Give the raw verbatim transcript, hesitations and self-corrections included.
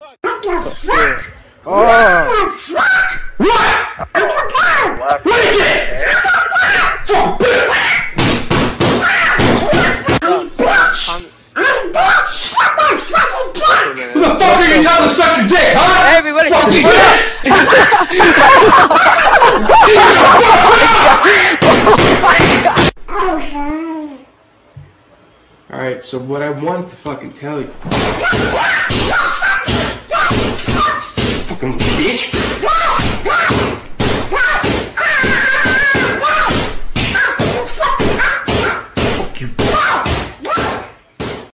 What the fuck? Oh. What the fuck? What? I forgot. What is it? Fuck, bitch. I'm bitch. I'm bitch. Suck my fucking dick. Who the fuck are you telling to suck your dick, huh? Hey, everybody. Fucking bitch. Alright, so what I wanted to fucking tell you. Fucking bitch.